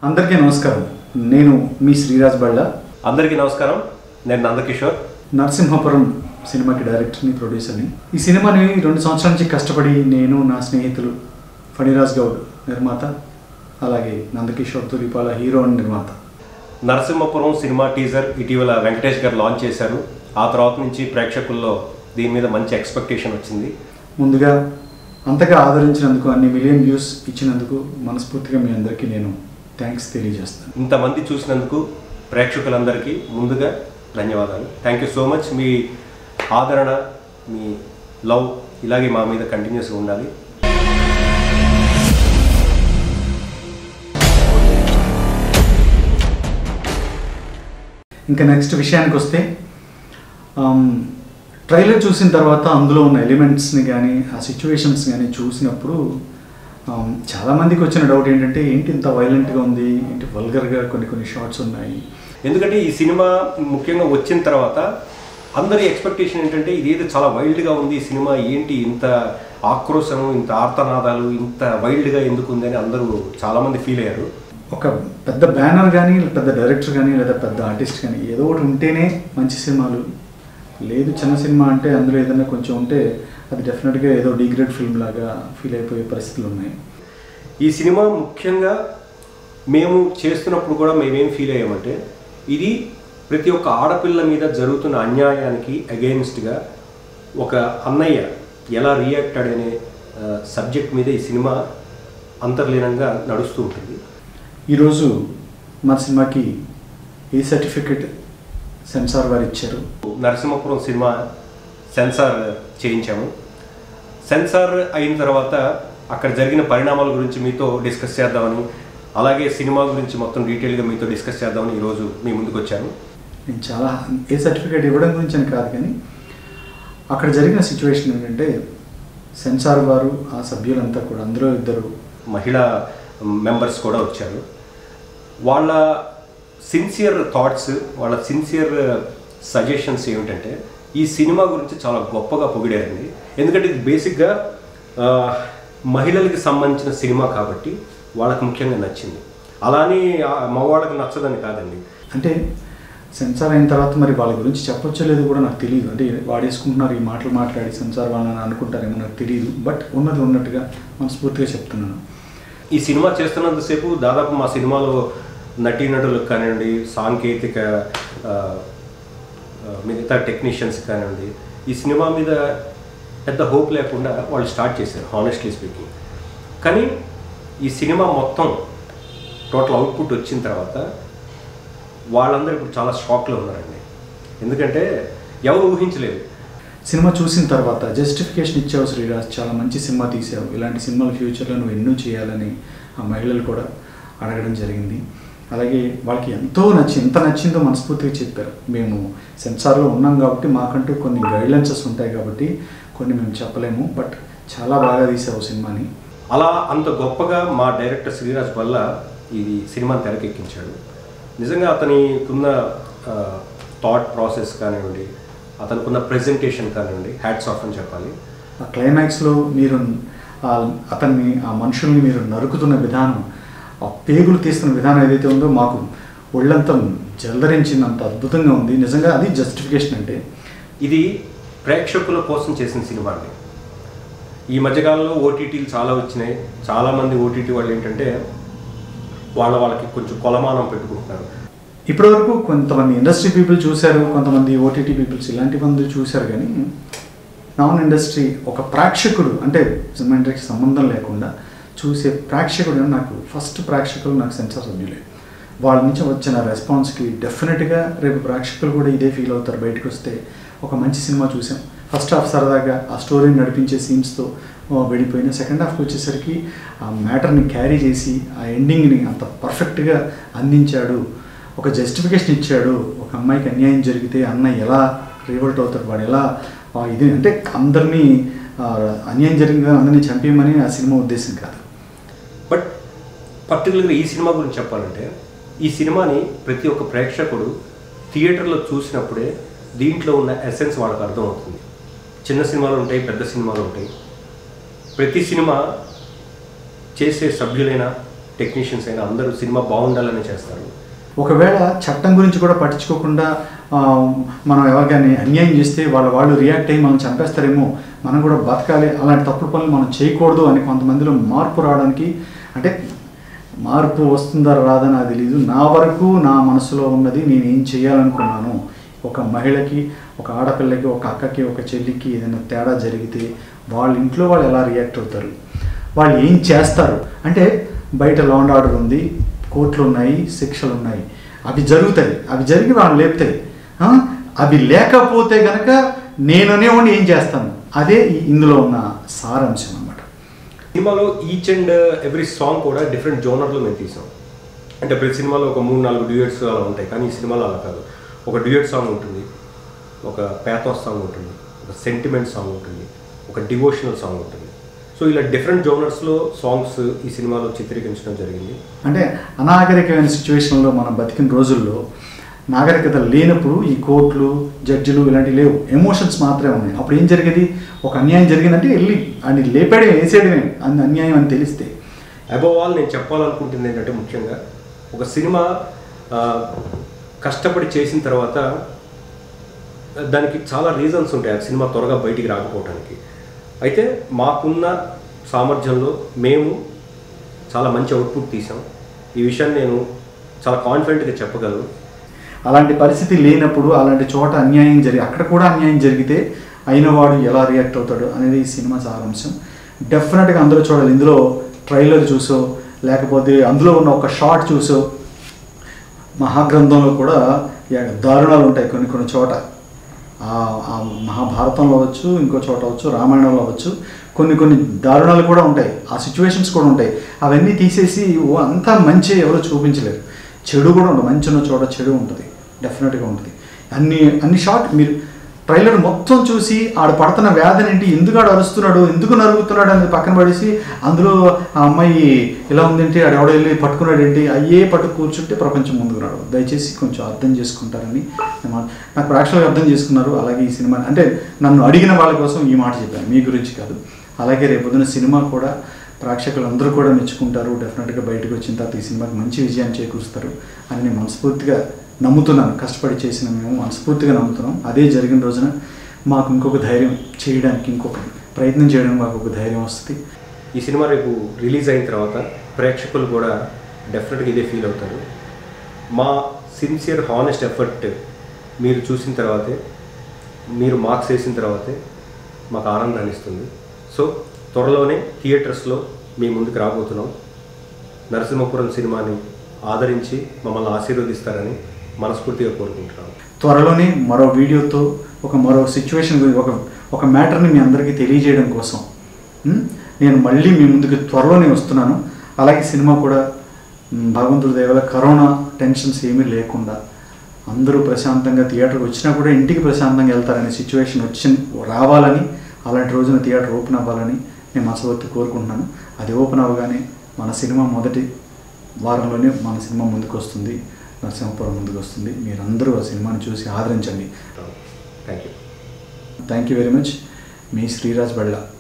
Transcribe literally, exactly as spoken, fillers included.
అందరికీ నమస్కారం. నేను మీ శ్రీరాజ్ బళ్ళ. అందరికీ నమస్కారం. నేను నందకిషోర్. నరసింహపురం సినిమాకి డైరెక్టర్ని, ప్రొడ్యూసర్ని. ఈ సినిమాని రెండు సంవత్సరాల నుంచి కష్టపడి నేను, నా స్నేహితులు ఫణిరాజ్ గౌడ్ నిర్మాత, అలాగే నందకిషోర్ తులిపాల హీరో అండ్ నిర్మాత. నరసింహపురం సినిమా టీజర్ ఇటీవల వెంకటేష్ గారు లాంచ్ చేశారు. ఆ తర్వాత నుంచి ప్రేక్షకుల్లో దీని మీద మంచి ఎక్స్పెక్టేషన్ వచ్చింది. ముందుగా అంతగా ఆదరించినందుకు, అన్ని మిలియన్ వ్యూస్ ఇచ్చినందుకు మనస్ఫూర్తిగా మీ అందరికీ నేను థ్యాంక్స్ తెలియజేస్తాను. ఇంతమంది చూసినందుకు ప్రేక్షకులందరికీ ముందుగా ధన్యవాదాలు. Thank you so much. మీ ఆదరణ, మీ లవ్ ఇలాగే మా మీద కంటిన్యూస్గా ఉండాలి. ఇంకా నెక్స్ట్ విషయానికి వస్తే, ట్రైలర్ చూసిన తర్వాత అందులో ఉన్న ఎలిమెంట్స్ని కానీ ఆ సిచ్యువేషన్స్ కానీ చూసినప్పుడు చాలామందికి వచ్చిన డౌట్ ఏంటంటే, ఏంటి ఇంత వైలెంట్గా ఉంది, ఏంటి వల్గర్గా కొన్ని కొన్ని షార్ట్స్ ఉన్నాయి. ఎందుకంటే ఈ సినిమా ముఖ్యంగా వచ్చిన తర్వాత అందరి ఎక్స్పెక్టేషన్ ఏంటంటే, ఇదేదో చాలా వైల్డ్గా ఉంది ఈ సినిమా, ఏంటి ఇంత ఆక్రోశము, ఇంత ఆర్తనాదాలు, ఇంత వైల్డ్గా ఎందుకు ఉందని అందరూ చాలామంది ఫీల్ అయ్యారు. ఒక పెద్ద బ్యానర్ కానీ, పెద్ద డైరెక్టర్ కానీ, లేదా పెద్ద ఆర్టిస్ట్ కానీ ఏదో ఒకటి ఉంటేనే మంచి సినిమాలు. లేదు చిన్న సినిమా అంటే అందులో ఏదైనా కొంచెం ఉంటే అది డెఫినెట్గా ఏదో డిగ్రేడ్ ఫిల్మ్ లాగా ఫీల్ అయిపోయే పరిస్థితులు ఉన్నాయి. ఈ సినిమా ముఖ్యంగా మేము చేస్తున్నప్పుడు కూడా మేమేం ఫీల్ అయ్యామంటే, ఇది ప్రతి ఒక్క ఆడపిల్ల మీద జరుగుతున్న అన్యాయానికి అగెయిన్స్ట్గా ఒక అన్నయ్య ఎలా రియాక్ట్ అనే సబ్జెక్ట్ మీద ఈ సినిమా అంతర్లీనంగా నడుస్తూ ఉంటుంది. ఈరోజు మా సినిమాకి ఏ సర్టిఫికెట్ సెన్సార్ వారు ఇచ్చారు. నరసింహపురం సినిమా సెన్సార్ చేయించాము. సెన్సార్ అయిన తర్వాత అక్కడ జరిగిన పరిణామాల గురించి మీతో డిస్కస్ చేద్దామని, అలాగే సినిమా గురించి మొత్తం డీటెయిల్గా మీతో డిస్కస్ చేద్దామని ఈరోజు మీ ముందుకు వచ్చాను. నేను చాలా ఏ సర్టిఫికేట్ ఇవ్వడం గురించి అని కాదు, కానీ అక్కడ జరిగిన సిచ్యువేషన్ ఏంటంటే, సెన్సార్ వారు ఆ సభ్యులంతా కూడా, అందులో ఇద్దరు మహిళా మెంబర్స్ కూడా వచ్చారు. వాళ్ళ సిన్సియర్ థాట్స్, వాళ్ళ సిన్సియర్ సజెషన్స్ ఏమిటంటే, ఈ సినిమా గురించి చాలా గొప్పగా పొగిడారండి. ఎందుకంటే ఇది బేసిక్గా మహిళలకి సంబంధించిన సినిమా కాబట్టి వాళ్ళకి ముఖ్యంగా నచ్చింది. అలానే మగవాళ్ళకి నచ్చదని కాదండి. అంటే సెన్సార్ అయిన తర్వాత మరి వాళ్ళ గురించి చెప్పొచ్చో లేదో కూడా నాకు తెలియదు. అంటే వాడేసుకుంటున్నారు ఈ మాటలు మాట్లాడి సెన్సార్ వాళ్ళని అనుకుంటారేమో నాకు తెలియదు. బట్ ఉన్నది ఉన్నట్టుగా మనస్ఫూర్తిగా చెప్తున్నాను. ఈ సినిమా చేస్తున్నంతసేపు దాదాపు మా సినిమాలో నటీనటులకు కానివ్వండి, సాంకేతిక మిగతా టెక్నీషియన్స్ కానివ్వండి, ఈ సినిమా మీద పెద్ద హోప్ లేకుండా వాళ్ళు స్టార్ట్ చేశారు, హానెస్ట్లీ స్పీకింగ్. కానీ ఈ సినిమా మొత్తం టోటల్ అవుట్పుట్ వచ్చిన తర్వాత వాళ్ళందరూ ఇప్పుడు చాలా షాక్లో ఉన్నారండి. ఎందుకంటే ఎవరు ఊహించలేదు. సినిమా చూసిన తర్వాత జస్టిఫికేషన్ ఇచ్చావు శ్రీరాజ్, చాలా మంచి సినిమా తీసావు, ఇలాంటి సినిమాలు ఫ్యూచర్లో నువ్వు ఎన్నో చేయాలని ఆ మహిళలు కూడా అడగడం జరిగింది. అలాగే వాళ్ళకి ఎంతో నచ్చి ఎంత నచ్చిందో మనస్ఫూర్తిగా చెప్పారు. మేము సెన్సార్లో ఉన్నాం కాబట్టి మాకంటూ కొన్ని గైడ్లైన్సెస్ ఉంటాయి కాబట్టి కొన్ని మేము చెప్పలేము, బట్ చాలా బాగా తీసావు సినిమాని. అలా అంత గొప్పగా మా డైరెక్టర్ శ్రీరాజ్ వల్ల ఇది సినిమాని తెరకెక్కించాడు. నిజంగా అతనికున్న థాట్ ప్రాసెస్ కానివ్వండి, అతనుకున్న ప్రెజెంటేషన్ కానివ్వండి, హ్యాట్స్ ఆఫ్ అని చెప్పాలి. ఆ క్లైమాక్స్లో మీరు అతన్ని, ఆ మనుషుల్ని మీరు నరుకుతున్న విధానం, ఆ పేగులు తీస్తున్న విధానం ఏదైతే ఉందో మాకు ఒళ్ళంతా జలధరించినంత అద్భుతంగా ఉంది. నిజంగా అది జస్టిఫికేషన్. అంటే ఇది ప్రేక్షకుల కోసం చేసిన సినిమా అండి. ఈ మధ్యకాలంలో ఓటీటీలు చాలా వచ్చినాయి. చాలామంది ఓటీటీ వాళ్ళు ఏంటంటే వాళ్ళ వాళ్ళకి కొంచెం కొలమానం పెట్టుకుంటున్నారు. ఇప్పటివరకు కొంతమంది ఇండస్ట్రీ పీపుల్ చూశారు, కొంతమంది ఓటీటీ పీపుల్స్ ఇలాంటి మంది చూశారు, కానీ నాన్ ఇండస్ట్రీ ఒక ప్రేక్షకుడు, అంటే సినిమా ఇండస్ట్రీకి సంబంధం లేకుండా చూసే ప్రేక్షకుడు, నాకు ఫస్ట్ ప్రేక్షకులు నాకు సెన్సార్ సభ్యులే. వాళ్ళ నుంచి వచ్చిన రెస్పాన్స్కి డెఫినెట్గా రేపు ప్రేక్షకులు కూడా ఇదే ఫీల్ అవుతారు. బయటకు వస్తే ఒక మంచి సినిమా చూసాం, ఫస్ట్ హాఫ్ సరదాగా ఆ స్టోరీని నడిపించే సీన్స్తో వెళ్ళిపోయిన, సెకండ్ హాఫ్కి వచ్చేసరికి ఆ మ్యాటర్ని క్యారీ చేసి ఆ ఎండింగ్ని అంత పర్ఫెక్ట్గా అందించాడు. ఒక జస్టిఫికేషన్ ఇచ్చాడు. ఒక అమ్మాయికి అన్యాయం జరిగితే అన్న ఎలా రివోల్ట్ అవుతాడు, వాడు ఎలా ఇది, అంటే అందరినీ అన్యాయం జరిగింది అందరినీ చంపేయమని ఆ సినిమా ఉద్దేశం కాదు. బట్ పర్టికులర్గా ఈ సినిమా గురించి చెప్పాలంటే, ఈ సినిమాని ప్రతి ఒక్క ప్రేక్షకుడు థియేటర్లో చూసినప్పుడే దీంట్లో ఉన్న ఎసెన్స్ వాళ్ళకి అర్థమవుతుంది. చిన్న సినిమాలు ఉంటాయి, పెద్ద సినిమాలు ఉంటాయి. ప్రతి సినిమా చేసే సభ్యులైనా టెక్నీషియన్స్ అయినా అందరూ సినిమా బాగుండాలని చేస్తారు. ఒకవేళ చట్టం గురించి కూడా పట్టించుకోకుండా మనం ఎవరికైనా అన్యాయం చేస్తే వాళ్ళ వాళ్ళు రియాక్ట్ అయ్యి మనం చంపేస్తారేమో, మనం కూడా బతకాలి, అలాంటి తప్పుడు పనులు మనం చేయకూడదు అని కొంతమందిలో మార్పు రావడానికి, అంటే మార్పు వస్తుందా రాదా నాకు తెలీదు, నా వరకు నా మనసులో ఉన్నది నేను ఏం చేయాలనుకున్నాను. ఒక మహిళకి, ఒక ఆడపిల్లకి, ఒక అక్కకి, ఒక చెల్లికి ఏదైనా తేడా జరిగితే వాళ్ళ ఇంట్లో వాళ్ళు ఎలా రియాక్ట్ అవుతారు, వాళ్ళు ఏం చేస్తారు. అంటే బయట లా అండ్ ఆర్డర్ ఉంది, కోర్టులు ఉన్నాయి, శిక్షలు ఉన్నాయి, అవి జరుగుతాయి, అవి జరిగి వాళ్ళు లేపుతాయి. అవి లేకపోతే కనుక నేననేవాడిని ఏం చేస్తాను, అదే ఇందులో ఉన్న సారాంశం అన్నమాట. సినిమాలో ఈచ్ అండ్ ఎవ్రీ సాంగ్ కూడా డిఫరెంట్ జోనర్లో మేము తీసాం. అంటే ప్రతి సినిమాలో ఒక మూడు నాలుగు డ్యూయట్స్ అలా ఉంటాయి, కానీ ఈ సినిమాలో అలా కాదు. ఒక డ్యూయట్ సాంగ్ ఉంటుంది, ఒక ప్యాథోస్ సాంగ్ ఉంటుంది, ఒక సెంటిమెంట్ సాంగ్ ఉంటుంది, ఒక డివోషనల్ సాంగ్ ఉంటుంది. సో ఇలా డిఫరెంట్ జోనర్స్లో సాంగ్స్ ఈ సినిమాలో చిత్రీకరించడం జరిగింది. అంటే అనాగరికమైన సిచ్యువేషన్లో మనం బతికిన రోజుల్లో నాగరికత లేనప్పుడు ఈ కోర్టులు, జడ్జిలు ఇలాంటివి లేవు, ఎమోషన్స్ మాత్రమే ఉన్నాయి. అప్పుడు ఏం జరిగేది, ఒక అన్యాయం జరిగిందంటే వెళ్ళి అని లేపాడే వేసేయడమే అన్ని అన్యాయం అని తెలిస్తే. అబోవ్ ఆల్ నేను చెప్పాలనుకుంటుంది ఏంటంటే, ముఖ్యంగా ఒక సినిమా కష్టపడి చేసిన తర్వాత దానికి చాలా రీజన్స్ ఉంటాయి ఆ సినిమా త్వరగా బయటికి రాకపోవడానికి. అయితే మాకున్న సామర్థ్యంలో మేము చాలా మంచి అవుట్పుట్ తీసాం. ఈ విషయాన్ని నేను చాలా కాన్ఫిడెంట్గా చెప్పగలను. అలాంటి పరిస్థితి లేనప్పుడు, అలాంటి చోట అన్యాయం జరిగి అక్కడ కూడా అన్యాయం జరిగితే అయినవాడు ఎలా రియాక్ట్ అవుతాడు అనేది ఈ సినిమా సారాంశం. డెఫినెట్గా అందరూ చూడాలి. ఇందులో ట్రైలర్ చూసో, లేకపోతే అందులో ఉన్న ఒక షార్ట్ చూసో, మహాగ్రంథంలో కూడా దారుణాలు ఉంటాయి కొన్ని కొన్ని చోట. ఆ మహాభారతంలో అవ్వచ్చు, ఇంకో చోట అవ్వచ్చు, రామాయణంలో అవ్వచ్చు, కొన్ని కొన్ని దారుణాలు కూడా ఉంటాయి, ఆ సిచ్యువేషన్స్ కూడా ఉంటాయి. అవన్నీ తీసేసి ఓ అంతా మంచి ఎవరో చూపించలేరు, చెడు కూడా ఉంటుంది. మంచి ఉన్న చోట చెడు ఉంటుంది, డెఫినెట్గా ఉంటుంది. అన్ని అన్ని షార్ట్ మీరు ట్రైలర్ మొత్తం చూసి ఆడ పడుతున్న వ్యాధిని ఏంటి, ఎందుకు ఆడు అరుస్తున్నాడు, ఎందుకు నరుగుతున్నాడు అనేది పక్కన పడేసి అందులో ఆ అమ్మాయి ఇలా ఉందేంటి, ఆడు ఎవడో వెళ్ళి పట్టుకున్నాడు ఏంటి, అయ్యే పట్టు కూర్చుంటే ప్రపంచం ముందుకు రాడు. దయచేసి కొంచెం అర్థం చేసుకుంటారని నాకు యాక్చువల్గా అర్థం చేసుకున్నారు. అలాగే ఈ సినిమా అంటే నన్ను అడిగిన వాళ్ళ కోసం ఈ మాట చెప్పాను, మీ గురించి కాదు. అలాగే రేపొద్దున సినిమా కూడా ప్రేక్షకులు అందరూ కూడా మెచ్చుకుంటారు. డెఫినెట్గా బయటకు వచ్చిన తర్వాత ఈ సినిమాకి మంచి విజయాన్ని చేకూరుస్తారు అని నేను మనస్ఫూర్తిగా నమ్ముతున్నాను. కష్టపడి చేసిన మేము మనస్ఫూర్తిగా నమ్ముతున్నాం. అదే జరిగిన రోజున మాకు ఇంకొక ధైర్యం చేయడానికి, ఇంకొక ప్రయత్నం చేయడానికి మాకు ఒక ధైర్యం వస్తుంది. ఈ సినిమా రేపు రిలీజ్ అయిన తర్వాత ప్రేక్షకులు కూడా డెఫినెట్గా ఇదే ఫీల్ అవుతారు. మా సిన్సియర్ హానెస్ట్ ఎఫర్ట్ మీరు చూసిన తర్వాతే, మీరు మార్క్స్ వేసిన తర్వాతే మాకు ఆనందాన్ని ఇస్తుంది. సో త్వరలోనే థియేటర్స్లో మీ ముందుకు రాబోతున్నాం. నరసింహపురం సినిమాని ఆదరించి మమ్మల్ని ఆశీర్వదిస్తారని మనస్ఫూర్తిగా కోరుకుంటున్నాను. త్వరలోనే మరో వీడియోతో ఒక మరో సిచ్యువేషన్ గురించి, ఒక ఒక మ్యాటర్ని మీ అందరికీ తెలియజేయడం కోసం నేను మళ్ళీ మీ ముందుకు త్వరలోనే వస్తున్నాను. అలాగే సినిమా కూడా భగవంతుడి దయ వల్ల కరోనా టెన్షన్స్ ఏమీ లేకుండా అందరూ ప్రశాంతంగా థియేటర్కి వచ్చినా కూడా ఇంటికి ప్రశాంతంగా వెళ్తారనే సిచ్యువేషన్ వచ్చి రావాలని, అలాంటి రోజున థియేటర్ ఓపెన్ అవ్వాలని నేను మనస్ఫూర్తిగా కోరుకుంటున్నాను. అది ఓపెన్ అవ్వగానే మన సినిమా మొదటి వారంలోనే మన సినిమా ముందుకు వస్తుంది, నరసింహపురం ముందుకు వస్తుంది. మీరందరూ ఆ సినిమాని చూసి ఆదరించండి. Thank you thank you very much. మీ శ్రీరాజ్ బళ్ళ.